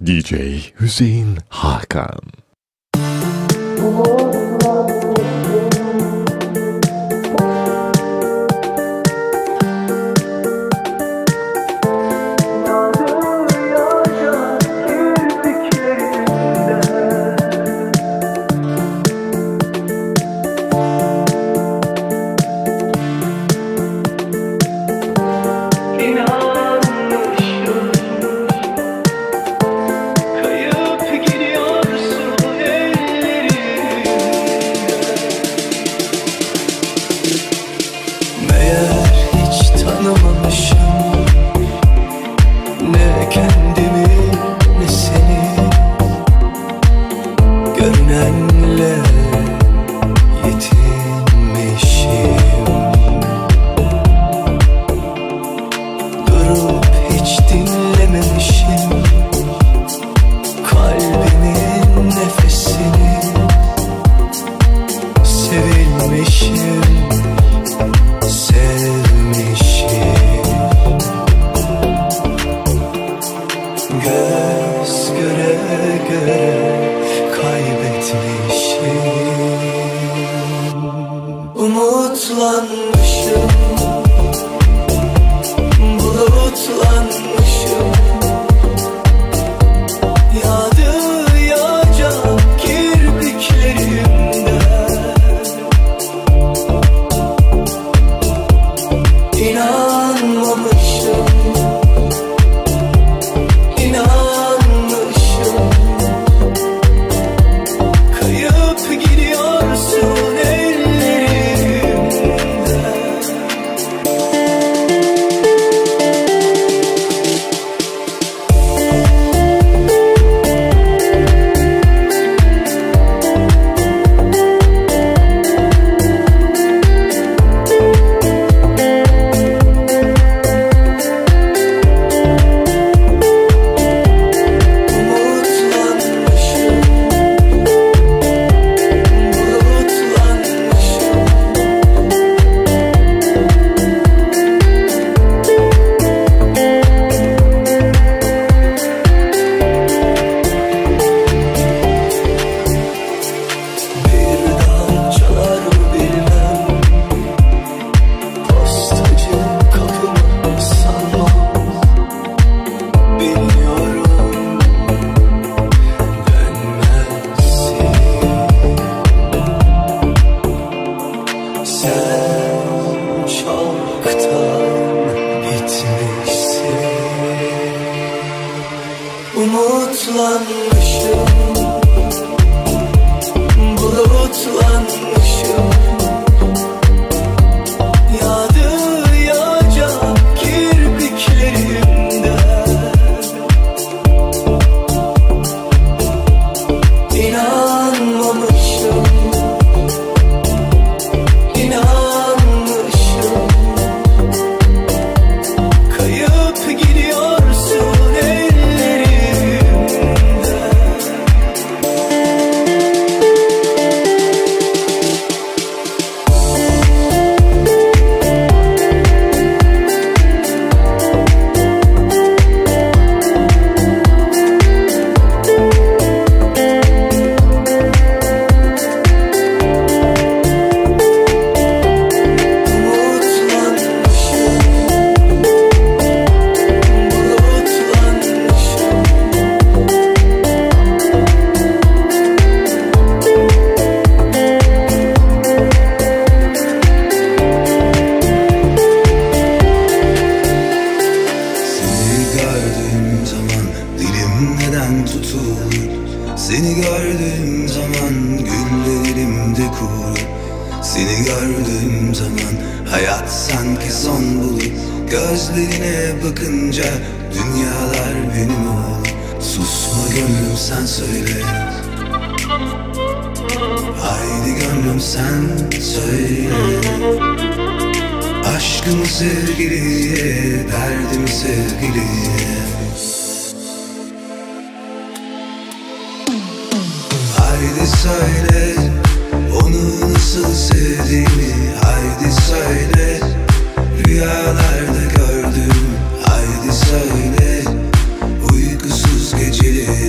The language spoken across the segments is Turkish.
DJ Hüseyin Hakan. Rüyalarda gördüm, haydi söyle. Uykusuz geceleri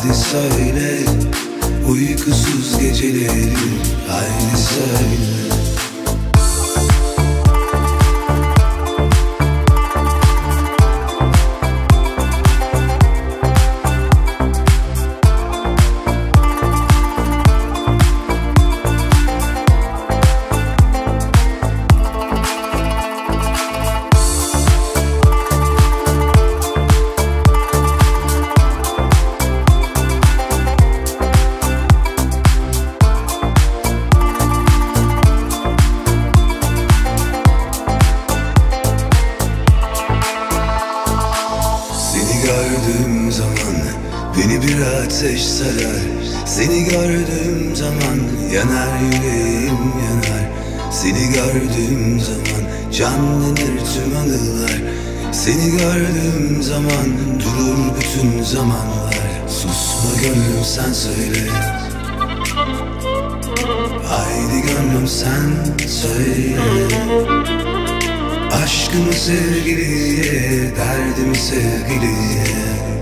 Haydi söyle uykusuz geceleri, haydi söyle. Gördüğüm zaman beni bir ateş sarar. Seni gördüğüm zaman yanar yüreğim yanar. Seni gördüğüm zaman canlanır tüm anılar. Seni gördüğüm zaman durur bütün zamanlar. Susma gönlüm sen söyle, haydi gönlüm sen söyle. Aşkımı sevgiliye, derdimi sevgiliye.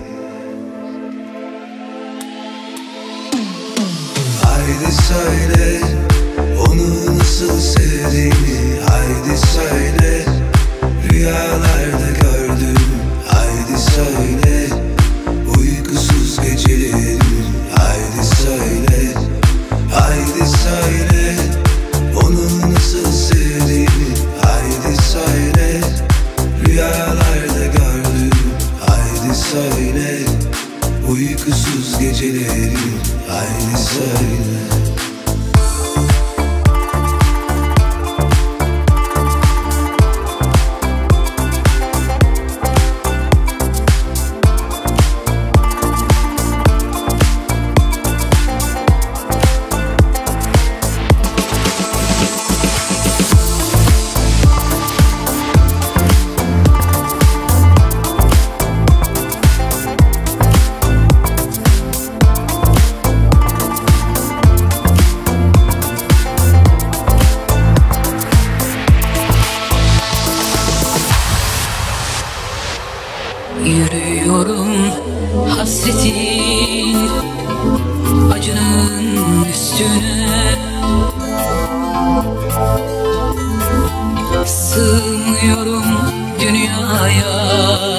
Haydi söyle onu nasıl sevdiğini, haydi söyle rüyalarda gördüm. Haydi söyle uykusuz gecelerim, haydi söyle. Haydi söyle onu nasıl sevdiğini, haydi söyle rüyalarda gördüm. Haydi söyle uykusuz gecelerim, haydi söyle. Yürüyorum hasretin acının üstüne, sığmıyorum dünyaya,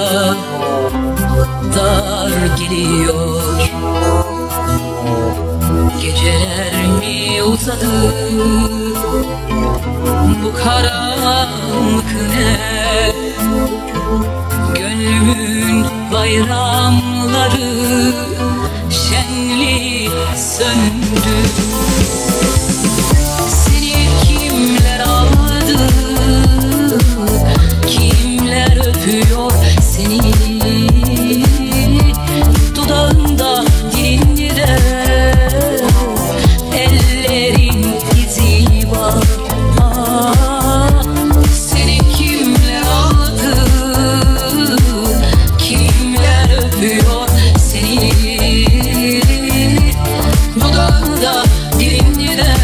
dar geliyor. Geceler mi uzadı, bu karanlık ne? Gönlümün bayramları şenli söndü. Seni kimler aldı, kimler öpüyor seni, dudağında dilinde ellerin izi var. Seni kimler aldı, kimler öpüyor seni, dudağında dilinde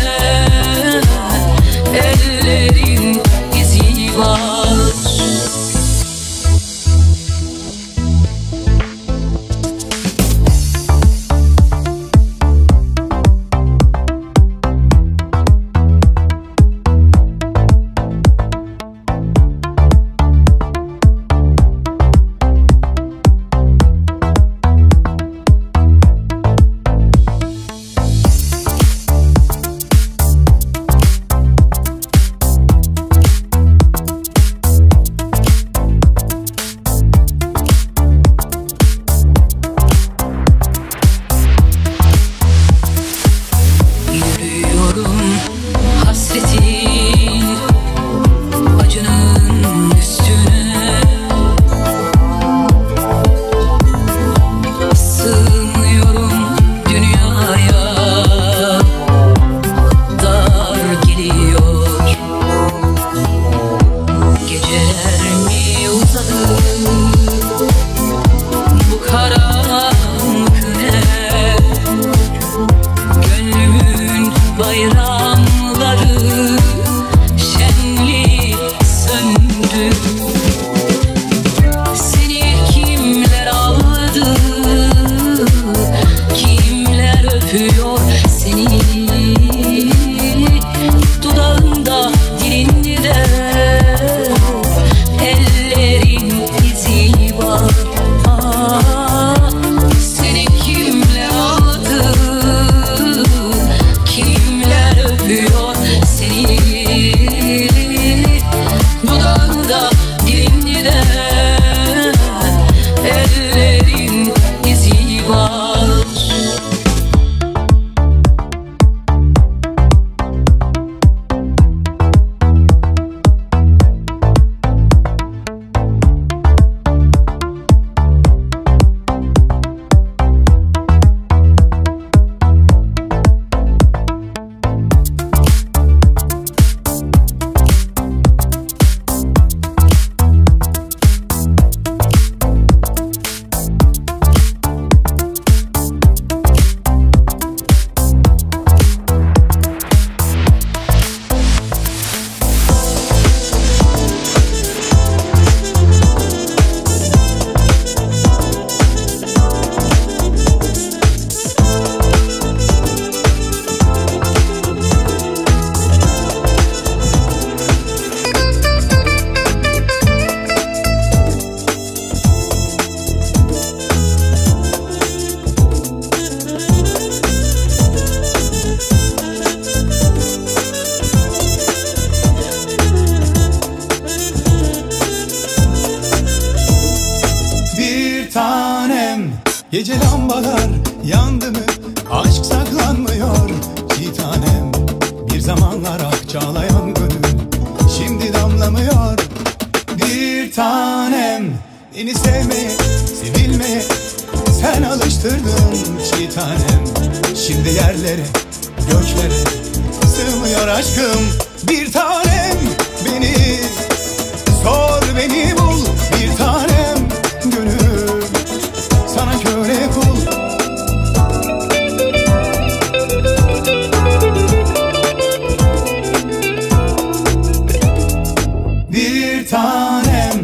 Gece lambalar yandı mı aşk saklanmıyor. Bir tanem bir zamanlar ak çağlayan gönül şimdi damlamıyor. Bir tanem beni sevmeye, sevilmeye sen alıştırdın. Bir tanem şimdi yerlere, göklere sığmıyor aşkım. Bir tanem beni sor, beni bul. Bir tanem gönül sana köle kul. Bir tanem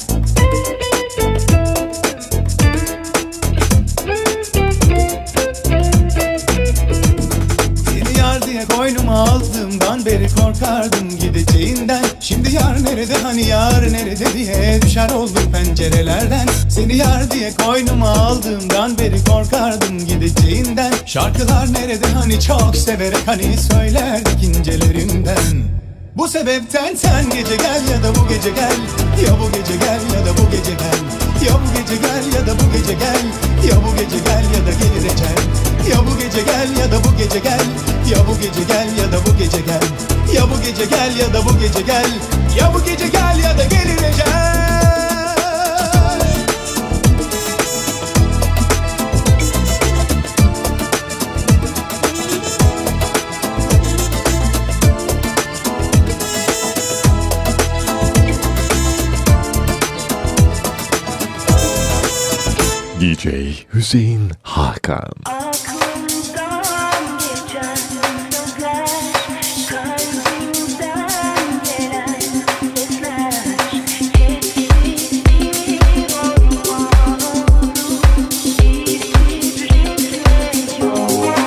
seni yar diye koynuma aldığımdan beri korkardım gideceğinden. Şimdi yar nerede, hani yar nerede diye düşer oldum pencerelerden. Seni yar diye koynuma aldığımdan beri korkardım gideceğinden. Şarkılar nerede, hani çok severek hani söylerdik incelerinden. Bu sebepten sen gece gel ya da bu gece gel. Ya bu gece gel ya da bu gece gel. Ya bu gece gel ya da bu gece gel. Ya bu gece gel ya da gelir ecel. Ya bu gece gel ya da bu gece gel. Ya bu gece gel ya da bu gece gel. Ya bu gece gel ya da bu gece gel. Ya bu gece gel ya da gelir ecel. DJ Hüseyin Hakan. Aklımdan geçen sözler, kalbimden gelen sesler, hepsi bir orman oldu, bir kibrit yol.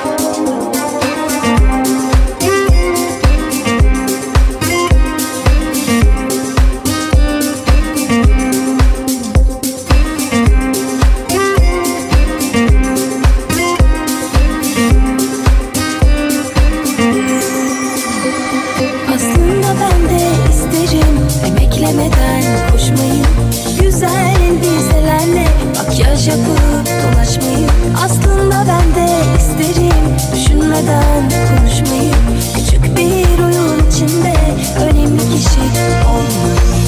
Beklemeden koşmayı, güzel elbiselerle makyaj yapıp dolaşmayı. Aslında ben de isterim düşünmeden konuşmayı. Küçük bir oyun içinde önemli kişi olmayı.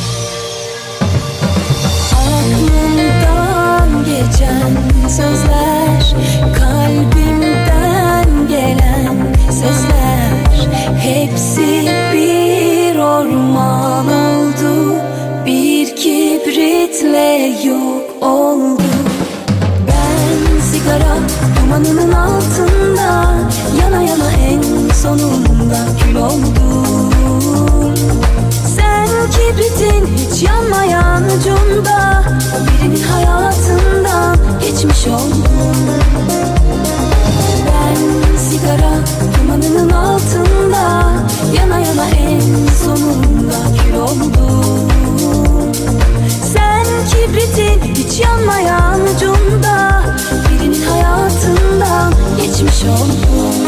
Aklımdan geçen sözler, kalbimden gelen sesler, hepsi bir orman oldu, bir kibritle yok oldu. Ben sigara dumanının altında, yana yana en sonunda kül oldum. Sen kibritin hiç yanmayan ucunda, birinin hayatından geçmiş oldum. Ben sigara dumanının altında, yana yana en sonunda kül oldum. Sen kibritin hiç yanmayan ucunda, birinin hayatından geçmiş oldum.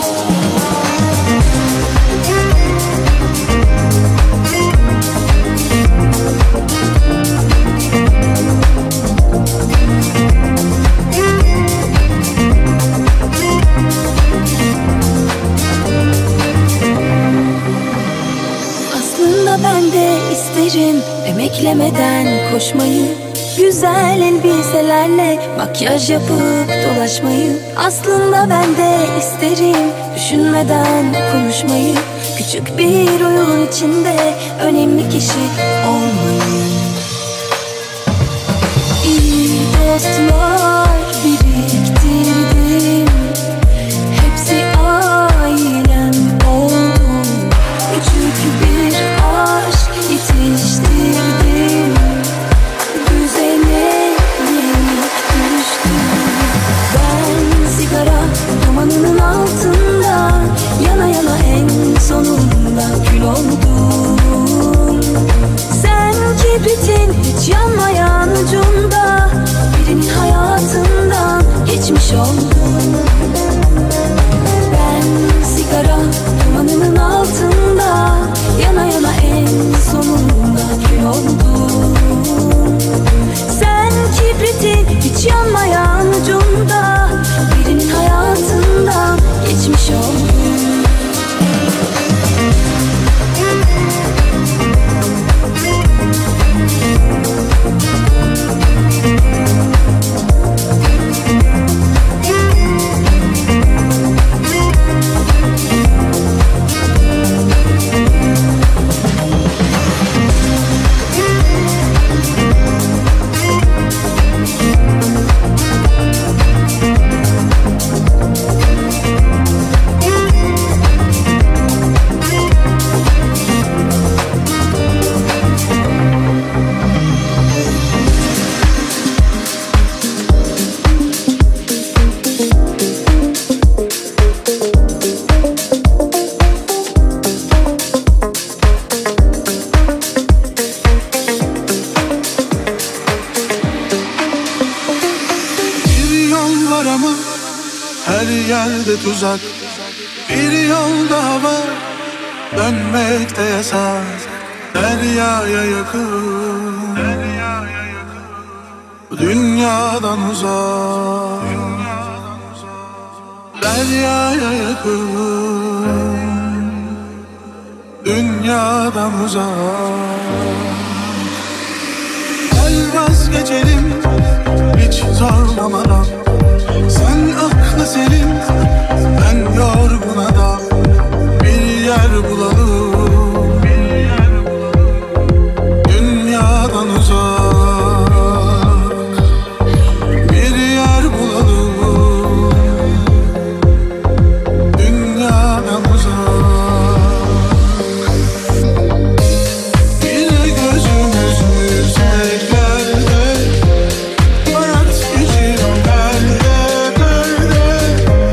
Ben de isterim emeklemeden koşmayı, güzel elbiselerle makyaj yapıp dolaşmayı. Aslında ben de isterim düşünmeden konuşmayı. Küçük bir oyun içinde önemli kişi olmayı. İyi dostlar biriktirdim, hepsi ailem oldu. Küçük bir aşk yetiştirdim, düzene yenik düştüm. Ben sigara dumanının altında, yana yana en sonunda kül oldum. Sen kibritin hiç yanmayan ucunda, birinin hayatında yerde tuzak. Bir yol daha var, dönmekte yasak. Deryaya yakın, dünyadan uzak. Deryaya yakın, dünyadan uzak. Gel vazgeçelim hiç zorlamadan. Sen aklı selim, ben yorgun adam. Bir yer bulalım, dünyadan uzak. Bir yer bulalım, dünyadan uzak. Yine gözümüz yükseklerde, hayat için perde perde.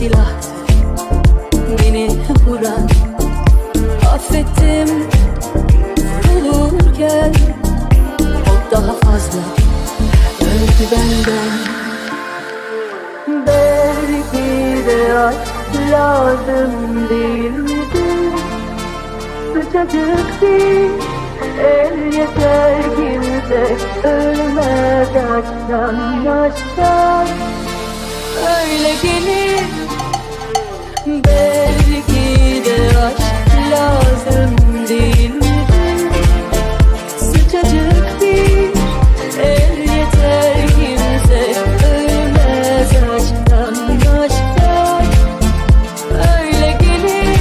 silahtı beni vuran. Affettim vurulurken, o daha fazla öldü benden. Belki de aşk lazım değildi, sıcacık bir el yeter, kimse ölmez aşktan aşktan. Öyle gelir, belki de aşk lazım değildi, sıcacık bir el yeter, kimse ölmez aşktan aşktan. Öyle gelir.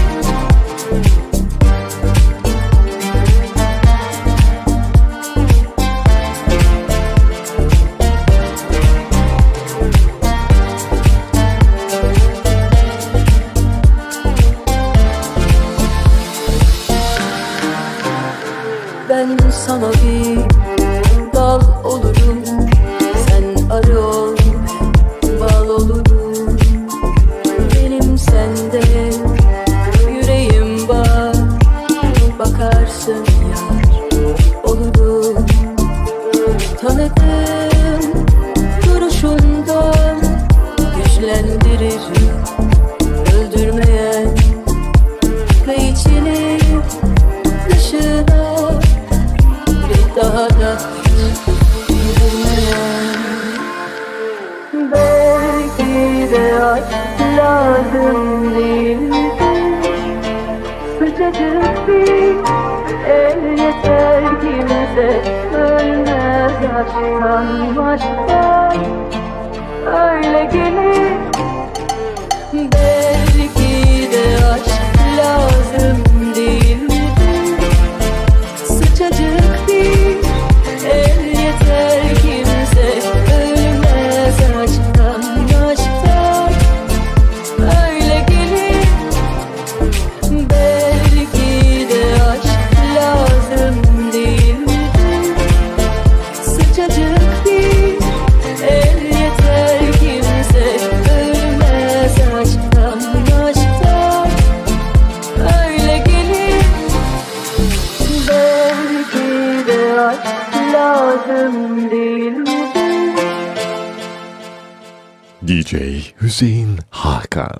Ben sana bir dal olurum, sen arı ol, bal olurum. Benim sende yüreğim var, bakarsın yar olurum. Tanıdım duruşundan, güçlendirir öldürmeyen ve içini dışına daha da bilmeyen. Belki de aşk lazım değildi, sıcacık bir el yeter, kimse ölmez aşktan aşktan. Öyle gelir. Belki de aşk lazım değildi, sıcacık bir el yeter, kimse ölmez aşktan aşktan. Öyle gelir. Belki de aşk lazım değildi, sıcacık bir el yeter, kimse ölmez aşktan aşktan. Öyle gelir. Belki de aşk lazım değildi. DJ Hüseyin Hakan.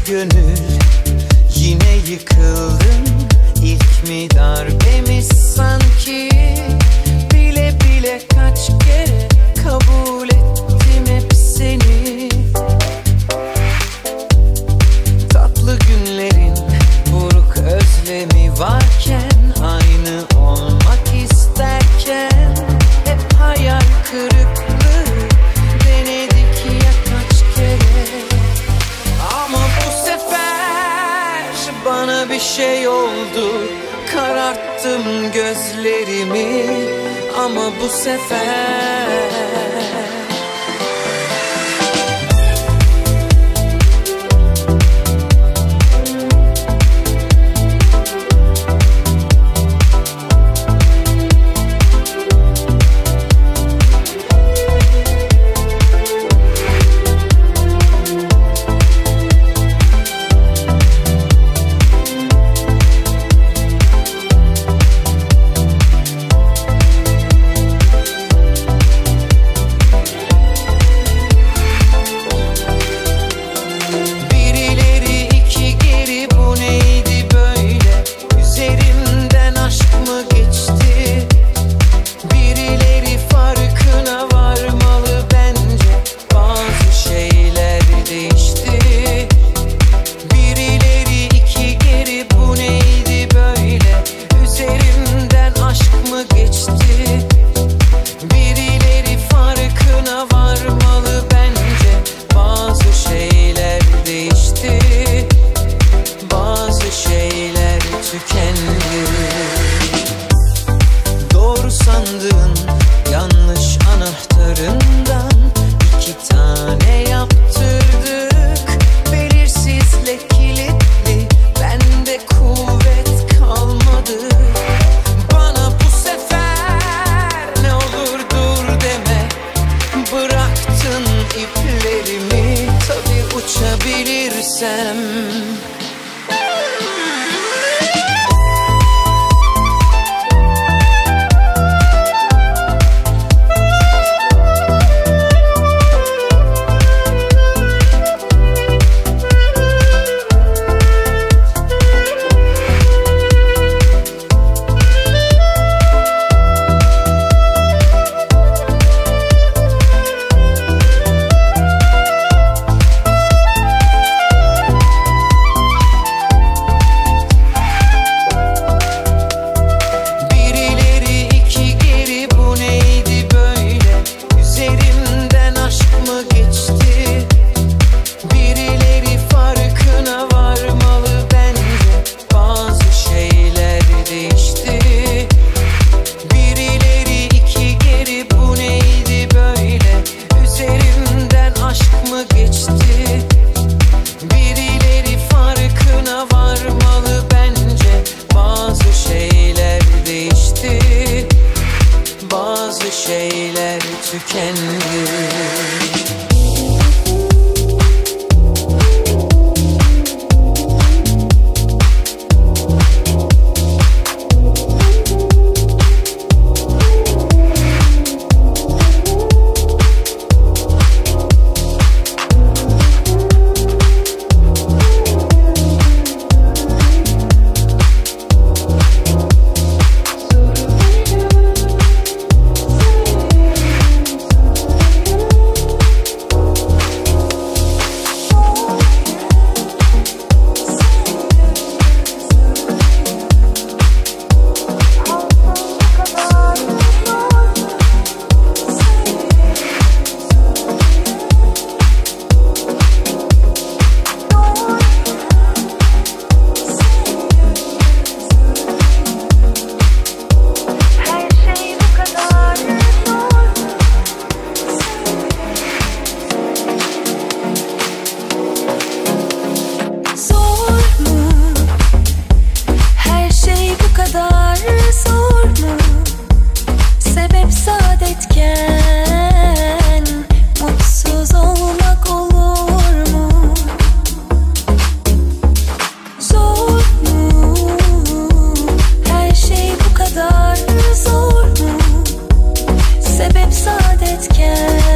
gönül, yine yıkıldım. İlk mi darbemiz sanki, bile bile kaç kere kabul ettim hep seni. Tatlı günlerin buruk özlemi varken, aynı olmak isterken hep hayal kırıklığı denedik ya kaç kere. Ama bu sefer bana bir şey oldu, kararttım gözlerimi. Ama bu sefer Sebep saadetken